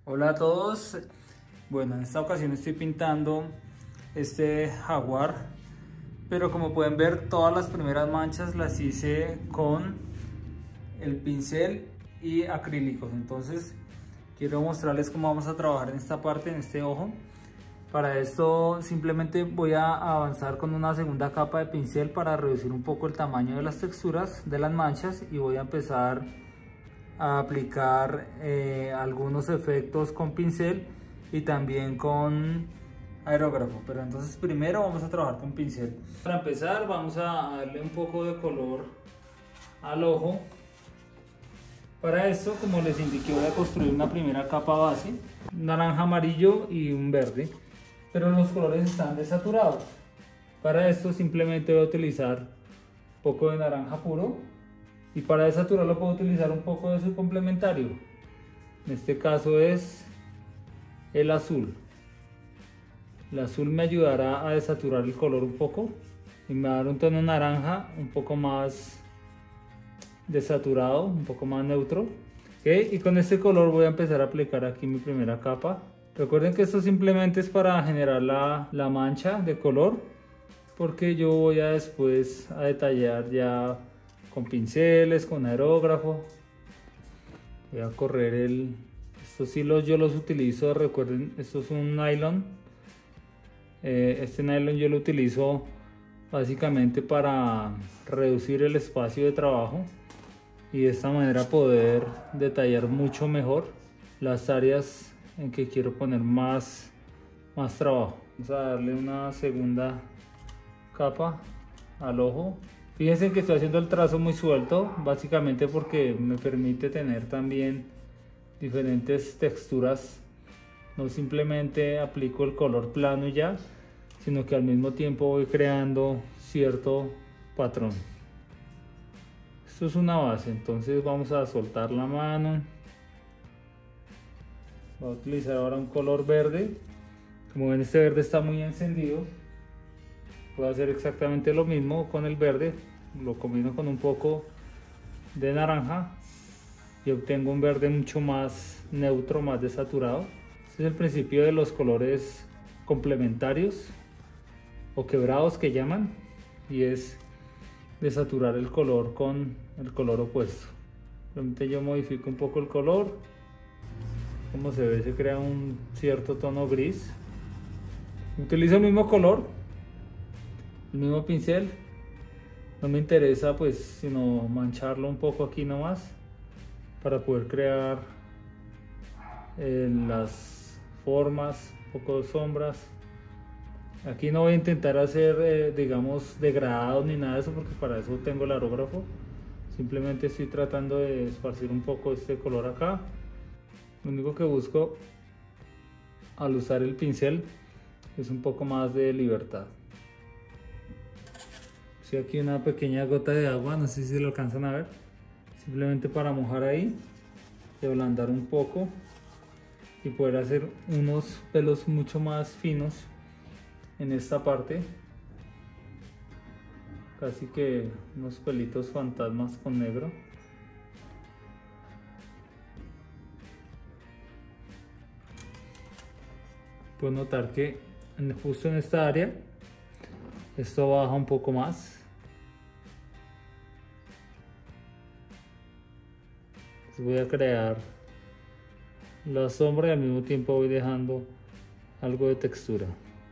Hola a todos. Bueno, en esta ocasión estoy pintando este jaguar, pero como pueden ver, todas las primeras manchas las hice con el pincel y acrílicos. Entonces quiero mostrarles cómo vamos a trabajar en esta parte, en este ojo. Para esto simplemente voy a avanzar con una segunda capa de pincel para reducir un poco el tamaño de las texturas de las manchas, y voy a empezar a aplicar algunos efectos con pincel y también con aerógrafo. Pero entonces primero vamos a trabajar con pincel. Para empezar vamos a darle un poco de color al ojo. Para esto, como les indiqué, voy a construir una primera capa base, un naranja, amarillo y un verde, pero los colores están desaturados. Para esto simplemente voy a utilizar un poco de naranja puro, y para desaturarlo puedo utilizar un poco de su complementario. En este caso es el azul. El azul me ayudará a desaturar el color un poco y me va a dar un tono naranja un poco más desaturado, un poco más neutro. ¿Okay? Y con este color voy a empezar a aplicar aquí mi primera capa. Recuerden que esto simplemente es para generar la mancha de color, porque yo voy a después a detallar ya con pinceles, con aerógrafo. Voy a correr estos hilos, yo los utilizo, recuerden, esto es un nylon. Este nylon yo lo utilizo básicamente para reducir el espacio de trabajo y de esta manera poder detallar mucho mejor las áreas en que quiero poner más trabajo. Vamos a darle una segunda capa al ojo. Fíjense que estoy haciendo el trazo muy suelto, básicamente porque me permite tener también diferentes texturas. No simplemente aplico el color plano y ya, sino que al mismo tiempo voy creando cierto patrón. Esto es una base, entonces vamos a soltar la mano. Voy a utilizar ahora un color verde. Como ven, este verde está muy encendido. Puedo hacer exactamente lo mismo con el verde, lo combino con un poco de naranja y obtengo un verde mucho más neutro, más desaturado. Este es el principio de los colores complementarios o quebrados que llaman, y es desaturar el color con el color opuesto. Realmente yo modifico un poco el color, como se ve, se crea un cierto tono gris. Utilizo el mismo color, el mismo pincel, no me interesa pues sino mancharlo un poco aquí nomás para poder crear las formas, un poco de sombras. Aquí no voy a intentar hacer digamos degradados ni nada de eso, porque para eso tengo el aerógrafo. Simplemente estoy tratando de esparcir un poco este color acá. Lo único que busco al usar el pincel es un poco más de libertad. Aquí una pequeña gota de agua, no sé si lo alcanzan a ver, simplemente para mojar ahí y ablandar un poco y poder hacer unos pelos mucho más finos en esta parte, casi que unos pelitos fantasmas con negro. Puedo notar que justo en esta área esto baja un poco más. Voy a crear la sombra y al mismo tiempo voy dejando algo de textura.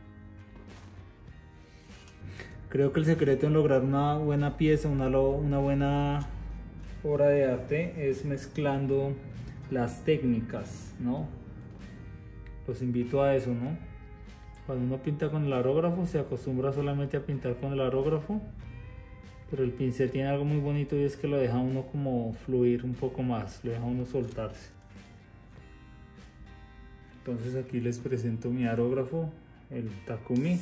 Creo que el secreto en lograr una buena pieza, una buena obra de arte, es mezclando las técnicas, ¿no? Los invito a eso, ¿no? Cuando uno pinta con el aerógrafo se acostumbra solamente a pintar con el aerógrafo, pero el pincel tiene algo muy bonito, y es que lo deja uno como fluir un poco más, lo deja uno soltarse. Entonces aquí les presento mi aerógrafo, el Takumi,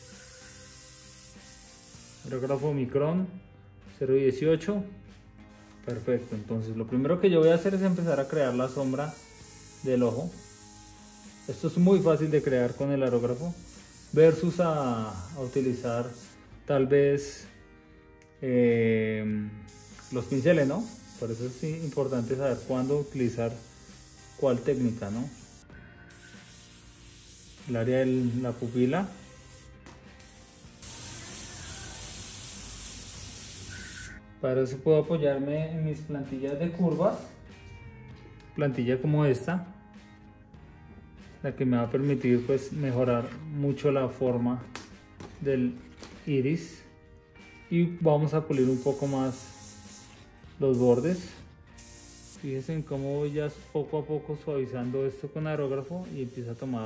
aerógrafo Micron 018. Perfecto, entonces lo primero que yo voy a hacer es empezar a crear la sombra del ojo. Esto es muy fácil de crear con el aerógrafo versus a utilizar tal vez los pinceles, ¿no? Por eso es importante saber cuándo utilizar cuál técnica, ¿no? el área de la pupila. Para eso puedo apoyarme en mis plantillas de curvas, plantilla como esta, la que me va a permitir pues mejorar mucho la forma del iris, y vamos a pulir un poco más los bordes. Fíjense en cómo voy ya poco a poco suavizando esto con aerógrafo y empieza a tomar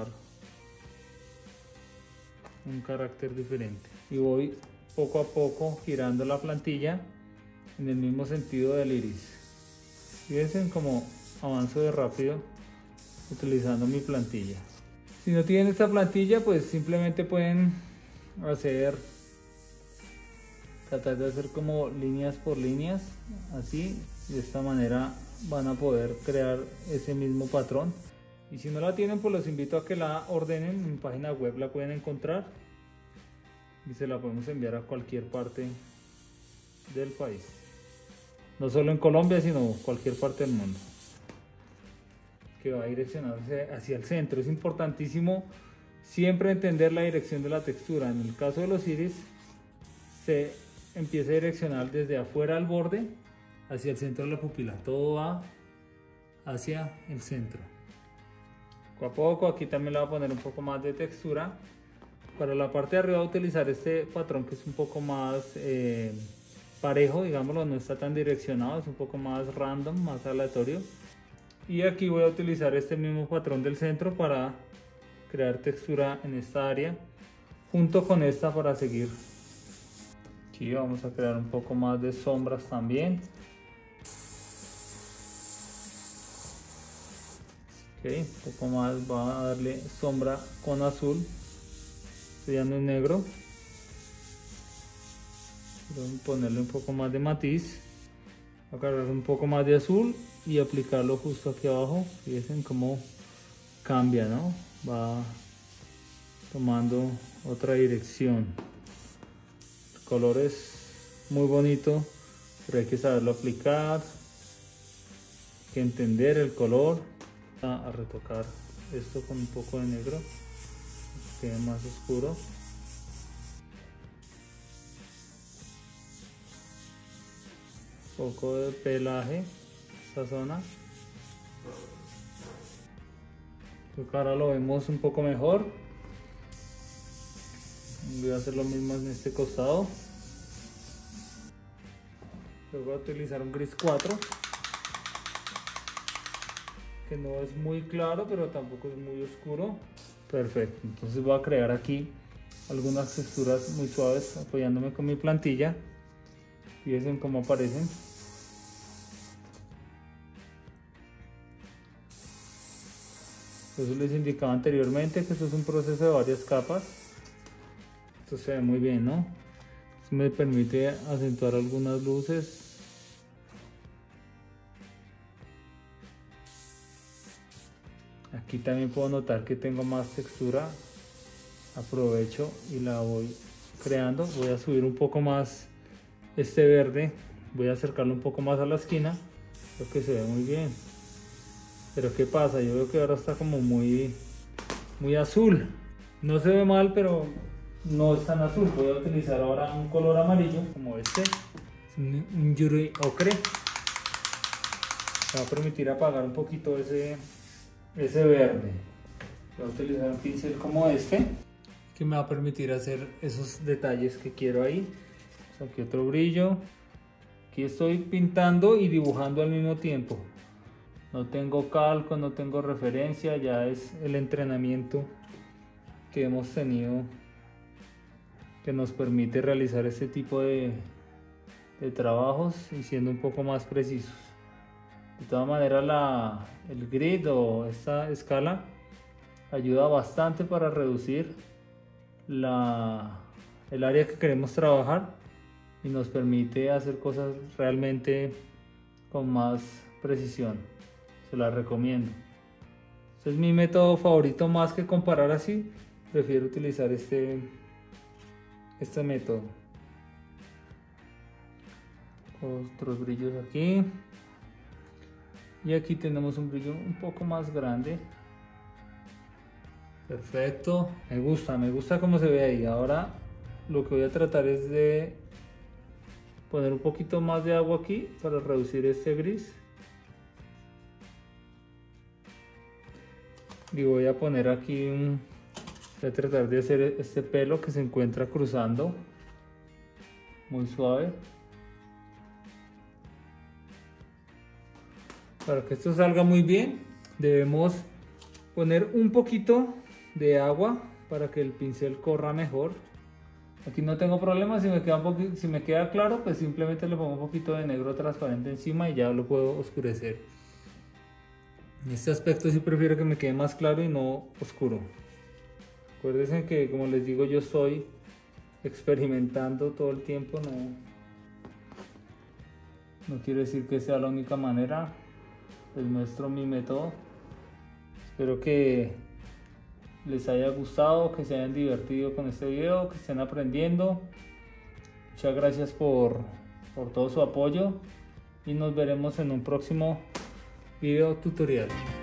un carácter diferente, y voy poco a poco girando la plantilla en el mismo sentido del iris. Fíjense en cómo avanzo de rápido utilizando mi plantilla. Si no tienen esta plantilla, pues simplemente pueden tratar de hacer como líneas por líneas, así. De esta manera van a poder crear ese mismo patrón. Y si no la tienen, pues los invito a que la ordenen. En mi página web la pueden encontrar y se la podemos enviar a cualquier parte del país, no solo en Colombia, sino cualquier parte del mundo, que va a direccionarse hacia el centro. Es importantísimo siempre entender la dirección de la textura. En el caso de los iris, se empieza a direccionar desde afuera al borde hacia el centro de la pupila. Todo va hacia el centro. Poco a poco, aquí también le voy a poner un poco más de textura. Para la parte de arriba voy a utilizar este patrón que es un poco más parejo, digámoslo, no está tan direccionado, es un poco más random, más aleatorio. Y aquí voy a utilizar este mismo patrón del centro para crear textura en esta área, junto con esta para seguir. Aquí vamos a crear un poco más de sombras también. Ok, un poco más, va a darle sombra con azul. Esto ya no es negro. Voy a ponerle un poco más de matiz. Voy a agarrar un poco más de azul y aplicarlo justo aquí abajo. Fíjense cómo cambia, ¿no? Va tomando otra dirección. El color es muy bonito, pero hay que saberlo aplicar, hay que entender el color. A retocar esto con un poco de negro, que quede más oscuro. Poco de pelaje esta zona. Creo que ahora lo vemos un poco mejor. Voy a hacer lo mismo en este costado. Luego voy a utilizar un gris 4, que no es muy claro, pero tampoco es muy oscuro. Perfecto, entonces voy a crear aquí algunas texturas muy suaves apoyándome con mi plantilla. Fíjense cómo aparecen. Eso les indicaba anteriormente que esto es un proceso de varias capas. Esto se ve muy bien, ¿no? Esto me permite acentuar algunas luces. Aquí también puedo notar que tengo más textura. Aprovecho y la voy creando. Voy a subir un poco más este verde. Voy a acercarlo un poco más a la esquina. Creo que se ve muy bien. Pero ¿qué pasa? Yo veo que ahora está como muy azul. No se ve mal, pero no es tan azul. Voy a utilizar ahora un color amarillo como este. Un yurei ocre. Me va a permitir apagar un poquito ese verde. Voy a utilizar un pincel como este, que me va a permitir hacer esos detalles que quiero ahí. Aquí otro brillo. Aquí estoy pintando y dibujando al mismo tiempo. No tengo calco, no tengo referencia, ya es el entrenamiento que hemos tenido que nos permite realizar este tipo de trabajos y siendo un poco más precisos. De todas maneras, el grid o esta escala ayuda bastante para reducir el área que queremos trabajar y nos permite hacer cosas realmente con más precisión. Se la recomiendo. Este es mi método favorito, más que comparar así. Prefiero utilizar este método. Otros brillos aquí. Y aquí tenemos un brillo un poco más grande. Perfecto, me gusta cómo se ve ahí. Ahora lo que voy a tratar es de poner un poquito más de agua aquí para reducir este gris. Y voy a poner aquí voy a tratar de hacer este pelo que se encuentra cruzando, muy suave. Para que esto salga muy bien, debemos poner un poquito de agua para que el pincel corra mejor. Aquí no tengo problema, si me queda claro, pues simplemente le pongo un poquito de negro transparente encima y ya lo puedo oscurecer. En este aspecto sí prefiero que me quede más claro y no oscuro. Acuérdense que, como les digo, yo estoy experimentando todo el tiempo, no quiere decir que sea la única manera. Les muestro mi método. Espero que les haya gustado, que se hayan divertido con este video, que estén aprendiendo. Muchas gracias por todo su apoyo y nos veremos en un próximo video tutorial.